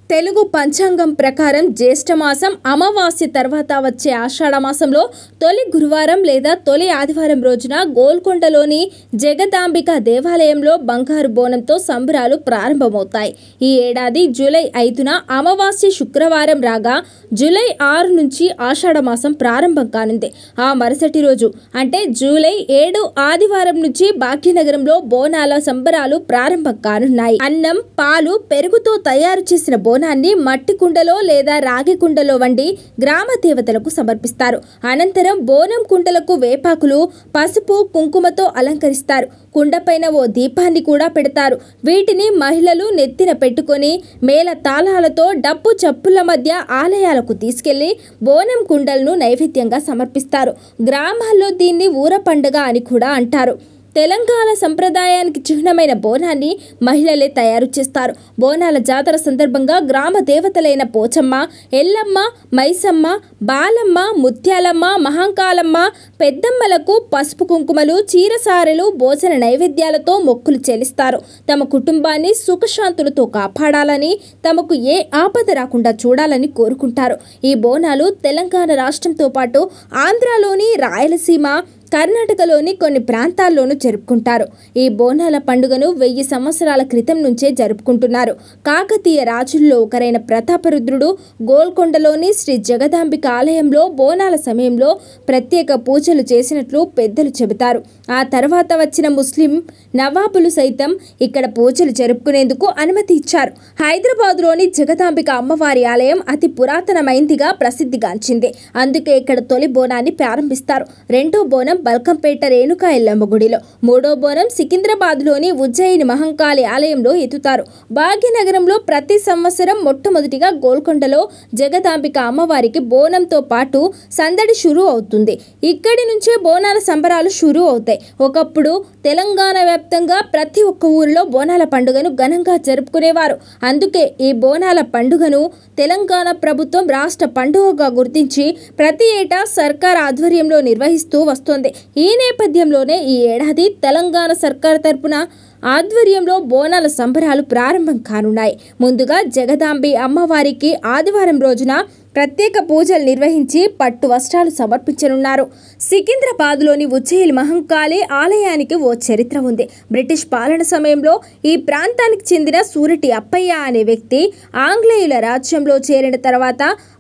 తెలుగు పంచాంగం ప్రకారం జ్యేష్ఠమాసం అమావాస్య తర్వాత వచ్చే ఆషాఢ మాసంలో తొలి గురువారం లేదా తొలి ఆదివారం రోజున గోల్కొండలోని జగదాంబిక దేవాలయంలో బంగారు బోనంతో సంబరాలు ప్రారంభమవుతాయి. ఈ ఏడాది జూలై 5న అమావాస్య శుక్రవారం రాగా జూలై 6 నుంచి ఆషాఢ మాసం ప్రారంభం కానుంది. ఆ మరుసటి రోజు అంటే జూలై 7 ఆదివారం నుంచి భాగ్యనగరంలో బోనాల సంబరాలు ప్రారంభం కానున్నాయి. అన్నం, పాలు, పెరుగుతో తయారు చేసిన బోనాన్ని మట్టి కుండలో లేదా రాగి కుండలో వండి గ్రామ దేవతలకు సమర్పిస్తారు. అనంతరం బోనం కుండలకు వేపాకులు, పసుపు, కుంకుమతో అలంకరిస్తారు. కుండపైన ఓ దీపాన్ని కూడా పెడతారు. వీటిని మహిళలు నెత్తిన పెట్టుకొని మేళ తాళాలతో డప్పు చప్పుల మధ్య ఆలయాలకు తీసుకెళ్లి బోనం కుండలను నైవేద్యంగా సమర్పిస్తారు. గ్రామాల్లో దీన్ని ఊర పండుగ అని కూడా అంటారు. తెలంగాణ సంప్రదాయానికి చిహ్నమైన బోనాన్ని మహిళలే తయారు చేస్తారు. బోనాల జాతర సందర్భంగా గ్రామ దేవతలైన పోచమ్మ, ఎల్లమ్మ, మైసమ్మ, బాలమ్మ, ముత్యాలమ్మ, మహంకాలమ్మ, పెద్దమ్మలకు పసుపు కుంకుమలు, చీరసారెలు, భోజన నైవేద్యాలతో మొక్కులు చెల్లిస్తారు. తమ కుటుంబాన్ని సుఖశాంతులతో కాపాడాలని, తమకు ఏ ఆపద రాకుండా చూడాలని కోరుకుంటారు. ఈ బోనాలు తెలంగాణ రాష్ట్రంతో పాటు ఆంధ్రాలోని రాయలసీమ, కర్ణాటకలోని కొన్ని ప్రాంతాల్లోనూ జరుపుకుంటారు. ఈ బోనాల పండుగను 1000 సంవత్సరాల క్రితం నుంచే జరుపుకుంటున్నారు. కాకతీయ రాజుల్లో ఒకరైన ప్రతాపరుద్రుడు గోల్కొండలోని శ్రీ జగదాంబిక ఆలయంలో బోనాల సమయంలో ప్రత్యేక పూజలు చేసినట్లు పెద్దలు చెబుతారు. ఆ తర్వాత వచ్చిన ముస్లిం నవాబులు సైతం ఇక్కడ పూజలు జరుపుకునేందుకు అనుమతి ఇచ్చారు. హైదరాబాద్లోని జగదాంబిక అమ్మవారి ఆలయం అతి పురాతనమైందిగా ప్రసిద్ధిగాంచింది. అందుకే ఇక్కడ తొలి బోనాన్ని ప్రారంభిస్తారు. రెండో బోనం బల్కంపేట రేణుకా ఎల్లమ్మ గుడిలో, మూడో బోనం సికింద్రాబాద్లోని ఉజ్జయిని మహంకాళి ఆలయంలో ఎత్తుతారు. భాగ్యనగరంలో ప్రతి సంవత్సరం మొట్టమొదటిగా గోల్కొండలో జగదాంబిక అమ్మవారికి బోనంతో పాటు సందడి షురూ అవుతుంది. ఇక్కడి నుంచే బోనాల సంబరాలు షురూ అవుతాయి. ఒకప్పుడు తెలంగాణ వ్యాప్తంగా ప్రతి ఒక్క ఊరిలో బోనాల పండుగను ఘనంగా జరుపుకునేవారు. అందుకే ఈ బోనాల పండుగను తెలంగాణ ప్రభుత్వం రాష్ట్ర పండుగగా గుర్తించి ప్రతి ఏటా సర్కార్ ఆధ్వర్యంలో నిర్వహిస్తూ వస్తోంది. ఈ నేపథ్యంలోనే ఈ ఏడాది తెలంగాణ సర్కార్ తరపున ఆధ్వర్యంలో బోనాల సంబరాలు ప్రారంభం కానున్నాయి. ముందుగా జగదాంబి అమ్మవారికి ఆదివారం రోజున ప్రత్యేక పూజలు నిర్వహించి పట్టు వస్త్రాలు సమర్పించనున్నారు. సికింద్రాబాద్లోని ఉజ్జయిని మహంకాళి ఆలయానికి ఓ చరిత్ర ఉంది. బ్రిటిష్ పాలన సమయంలో ఈ ప్రాంతానికి చెందిన సూరటి అప్పయ్య అనే వ్యక్తి ఆంగ్లేయుల రాజ్యంలో చేరిన తర్వాత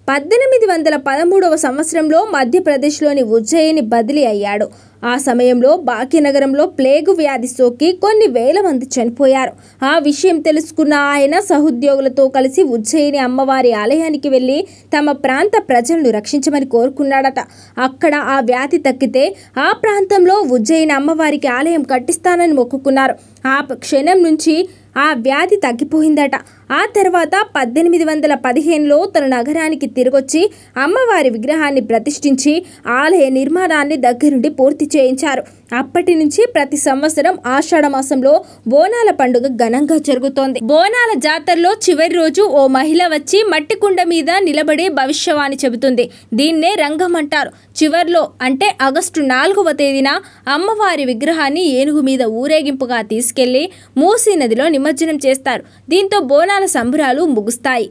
1813వ సంవత్సరంలో మధ్యప్రదేశ్లోని ఉజ్జయిని బదిలీ అయ్యాడు. ఆ సమయంలో భాగ్యనగరంలో ప్లేగు వ్యాధి సోకి కొన్ని వేల మంది చనిపోయారు. ఆ విషయం తెలుసుకున్న ఆయన సహోద్యోగులతో కలిసి ఉజ్జయిని అమ్మవారి ఆలయానికి వెళ్లి తమ ప్రాంత ప్రజలను రక్షించమని కోరుకున్నాడట. అక్కడ ఆ వ్యాధి తగ్గితే ఆ ప్రాంతంలో ఉజ్జయిని అమ్మవారికి ఆలయం కట్టిస్తానని మొక్కుకున్నారు. ఆ క్షణం నుంచి ఆ వ్యాధి తగ్గిపోయిందట. ఆ తర్వాత 1815లో తన నగరానికి తిరిగొచ్చి అమ్మవారి విగ్రహాన్ని ప్రతిష్ఠించి ఆలయ నిర్మాణాన్ని దగ్గరుండి పూర్తి చేయించారు. అప్పటి నుంచి ప్రతి సంవత్సరం ఆషాఢ మాసంలో బోనాల పండుగ ఘనంగా జరుగుతోంది. బోనాల జాతరలో చివరి రోజు ఓ మహిళ వచ్చి మట్టి కుండ మీద నిలబడి భవిష్యవాణి చెబుతుంది. దీన్నే రంగం అంటారు. చివర్లో అంటే ఆగస్టు 4వ తేదీన అమ్మవారి విగ్రహాన్ని ఏనుగు మీద ఊరేగింపుగా తీసుకెళ్లి మూసీ నదిలో నిమజ్జనం చేస్తారు. దీంతో బోనాల సంబరాలు ముగుస్తాయి.